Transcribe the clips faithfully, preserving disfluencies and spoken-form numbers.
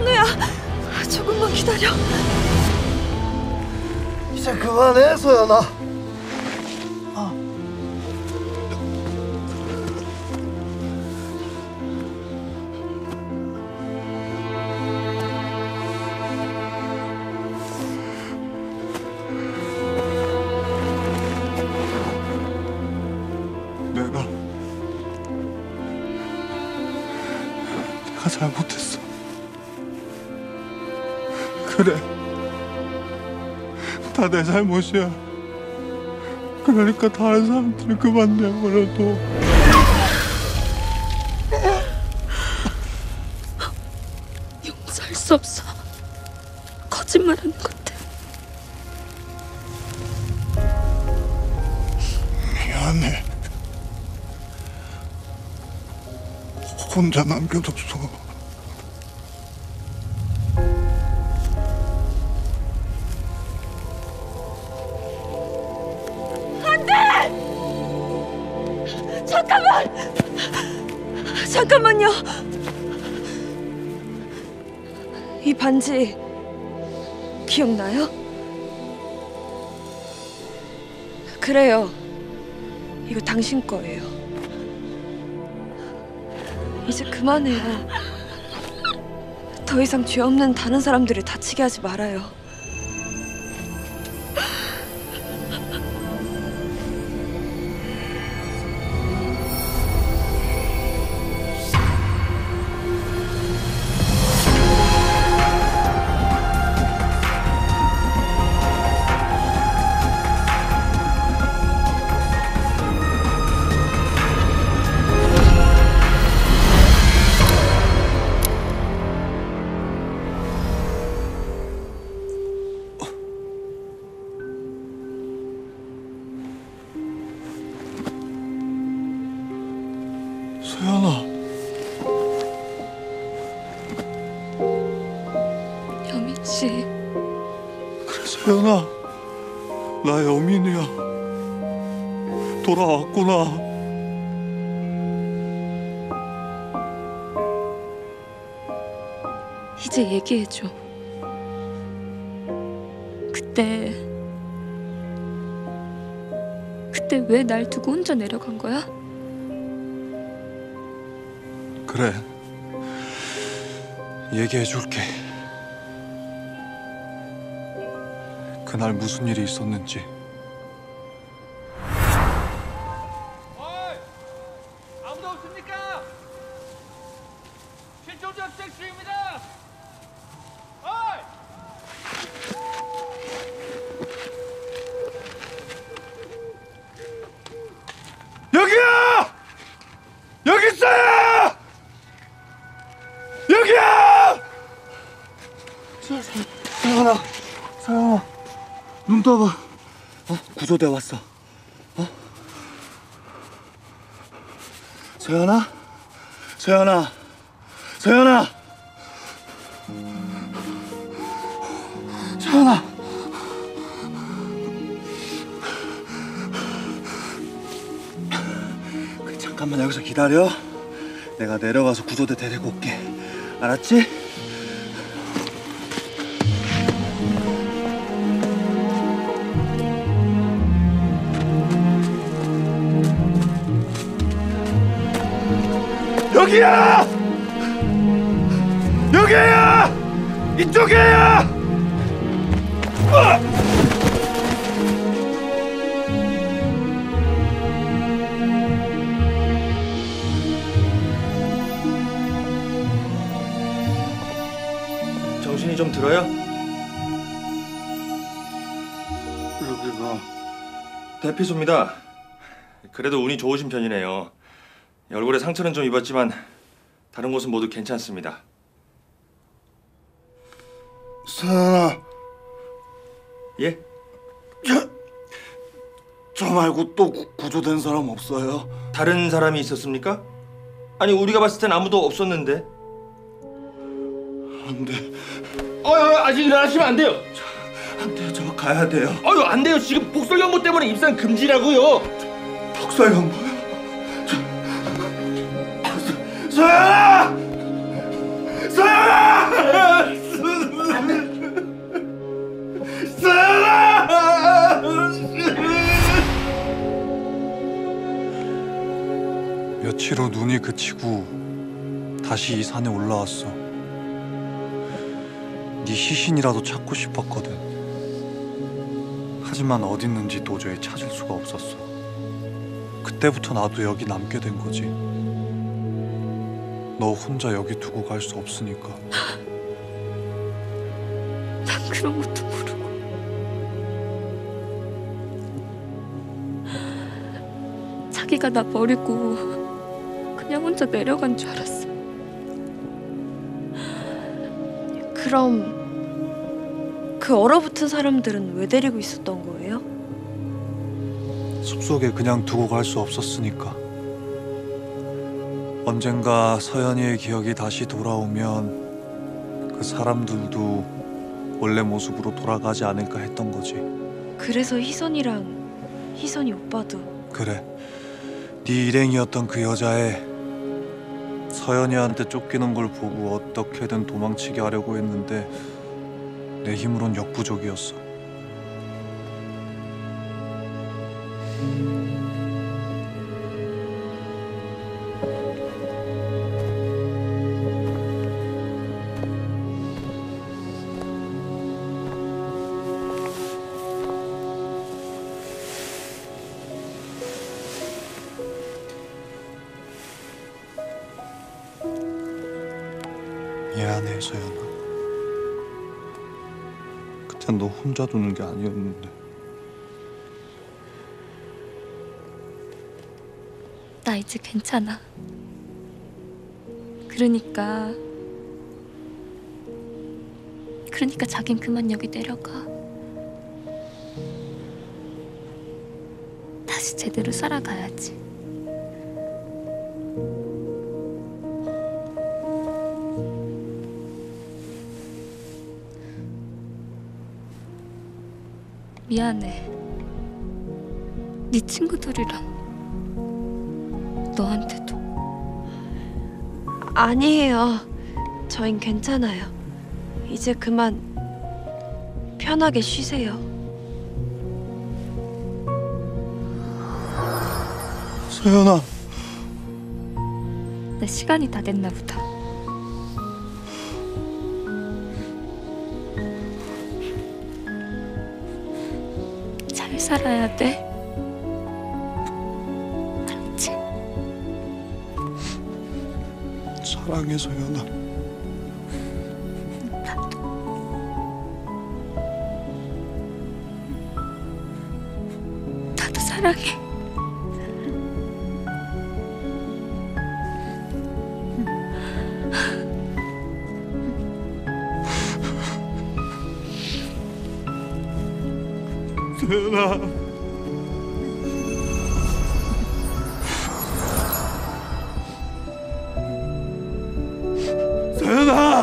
현우야, 조금만 기다려. 이제 그만해, 소연아. 아. 내가 내가 잘못했어. 그래, 다 내 잘못이야. 그러니까 다른 사람들을 그만 내버려둬. 용서할 수 없어. 거짓말하는 건데. 미안해. 혼자 남겨뒀어. 잠깐만! 잠깐만요. 이 반지 기억나요? 그래요. 이거 당신 거예요. 이제 그만해요. 더 이상 죄 없는 다른 사람들을 다치게 하지 말아요. 소연아. 여민 씨. 그래, 소연아. 나 여민이야. 돌아왔구나. 이제 얘기해줘. 그때 그때 왜 날 두고 혼자 내려간 거야? 그래, 얘기해줄게. 그날 무슨 일이 있었는지. 어이! 아무도 없습니까? 실종자 수색 중입니다. 어이! 여기야! 여기 있어요! 여기야! 서연아, 서연아, 눈 떠봐. 어? 구조대 왔어. 어? 서연아, 서연아, 서연아, 서연아. 그래, 잠깐만 여기서 기다려. 내가 내려가서 구조대 데리고 올게. 알았지? 여기야! 여기야! 이쪽이야! 어! 정신이 좀 들어요? 여기가 대피소입니다. 그래도 운이 좋으신 편이네요. 얼굴에 상처는 좀 입었지만 다른 곳은 모두 괜찮습니다. 서연아. 예? 저, 저 말고 또 구, 구조된 사람 없어요? 다른 사람이 있었습니까? 아니 우리가 봤을 땐 아무도 없었는데. 안 돼. 어유 아직 일어나시면 안 돼요. 안 돼요. 저 가야 돼요. 어유 안 돼요. 지금 복설 연고 때문에 입산 금지라고요. 복설 연고요? 서연아! 서연아! 비로 눈이 그치고 다시 이 산에 올라왔어. 네 시신이라도 찾고 싶었거든. 하지만 어딨는지 도저히 찾을 수가 없었어. 그때부터 나도 여기 남게 된 거지. 너 혼자 여기 두고 갈 수 없으니까. 난 그런 것도 모르고. 자기가 나 버리고 그냥 혼자 내려간 줄 알았어. 그럼 그 얼어붙은 사람들은 왜 데리고 있었던 거예요? 숲속에 그냥 두고 갈 수 없었으니까. 언젠가 서연이의 기억이 다시 돌아오면 그 사람들도 원래 모습으로 돌아가지 않을까 했던 거지. 그래서 희선이랑 희선이 오빠도. 그래, 네 일행이었던 그 여자애 서연이한테 쫓기는 걸 보고 어떻게든 도망치게 하려고 했는데 내 힘으론 역부족이었어. 미안해, 서연아. 그땐 너 혼자 두는 게 아니었는데. 나 이제 괜찮아. 그러니까 그러니까 자긴 그만 여기 내려가. 다시 제대로 살아가야지. 미안해. 네 친구들이랑 너한테도. 아니에요. 저흰 괜찮아요. 이제 그만 편하게 쉬세요. 서연아. 내 시간이 다 됐나 보다. 잘 살아야 돼. 알았지? 사랑해, 서연아. 나도. 나도 사랑해. 서연아. 서연아.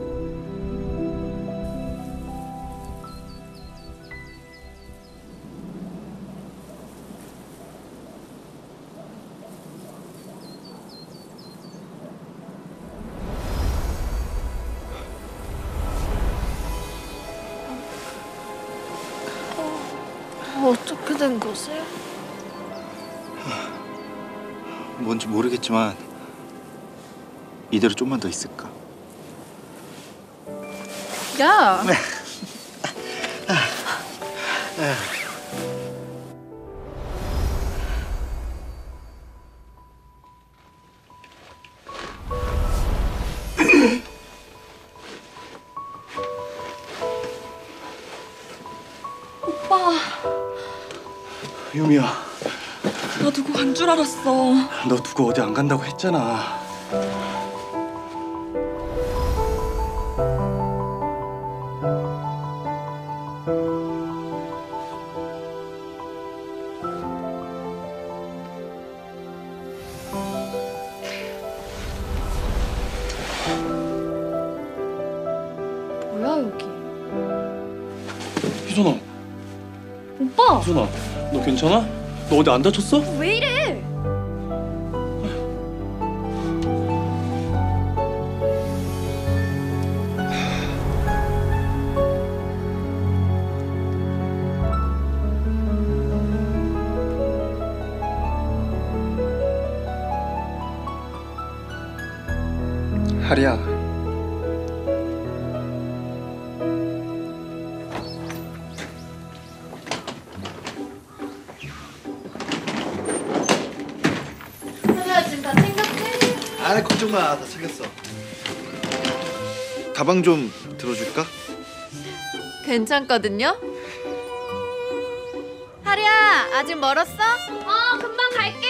어떻게 된 거세요? 뭔지 모르겠지만 이대로 좀만 더 있을까? 야! 오빠, 유미야, 나 두고 간 줄 알았어. 너 두고 어디 안 간다고 했잖아. 뭐야 여기? 희선아, 오빠! 희선아, 너 괜찮아? 너 어디 안 다쳤어? 왜 이래? 하리야. 하리야 지금 다 챙겼지? 아 걱정 마, 다 챙겼어. 가방 좀 들어줄까? 괜찮거든요. 하리야, 아직 멀었어? 어 금방 갈게.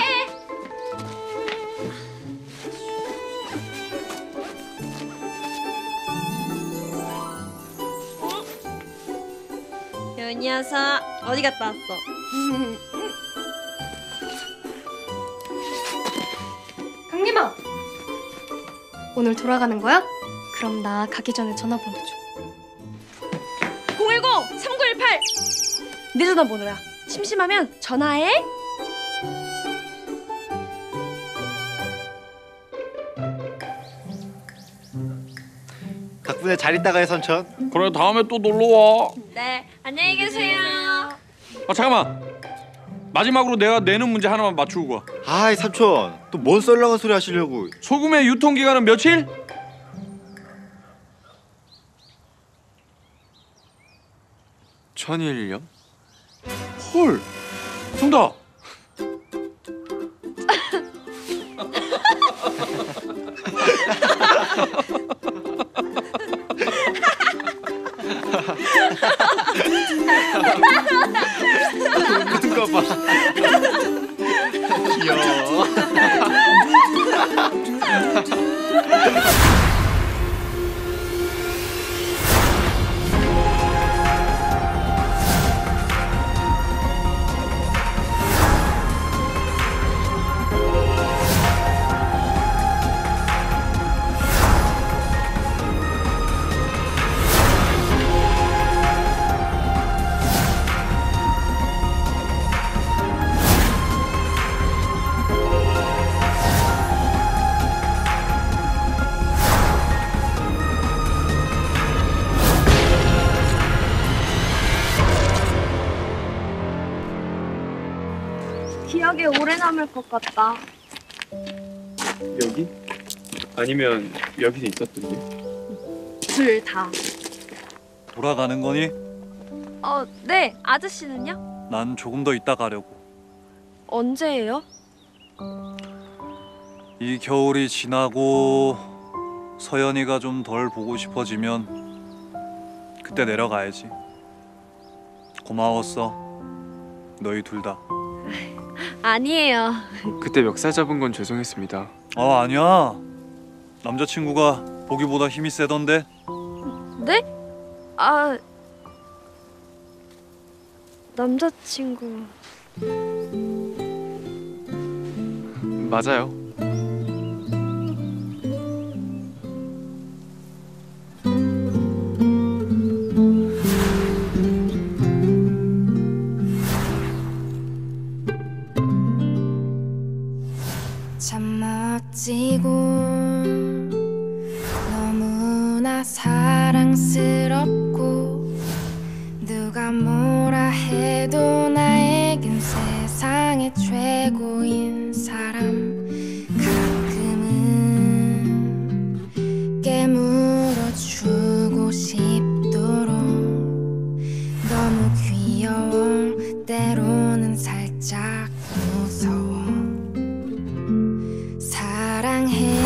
이 녀석 어디 갔다 왔어? 강림아! 오늘 돌아가는 거야? 그럼 나 가기 전에 전화번호 줘. 공일공 삼구일팔 내 전화번호야. 심심하면 전화해. 덕분에 잘 있다가 해, 선천. 그래 다음에 또 놀러 와. 네, 안녕히 계세요. 아 잠깐만. 마지막으로 내가 내는 문제 하나만 맞추고 가. 아이 삼촌, 또 뭔 썰렁한 소리 하시려고. 소금의 유통 기간은 며칠? 천일 년? 헐. 정답. 웃는 거 봐. 귀여워. 기억에 오래 남을 것 같다. 여기? 아니면 여기도 있었던데? 둘 다. 돌아가는 거니? 어, 네. 아저씨는요? 난 조금 더 있다 가려고. 언제예요? 이 겨울이 지나고 서연이가 좀 덜 보고 싶어지면 그때 내려가야지. 고마웠어. 너희 둘 다. 아니에요. 그때 멱살 잡은 건 죄송했습니다. 어 아니야. 남자친구가 보기보다 힘이 세던데. 네? 아, 남자친구. 맞아요. 참 멋지고 너무나 사랑스럽고 누가 뭐라 해도 나에겐 세상의 최고인 사람. 가끔은 깨물어주고 싶도록 너무 귀여워. 때로는 살짝 무서워. 사랑해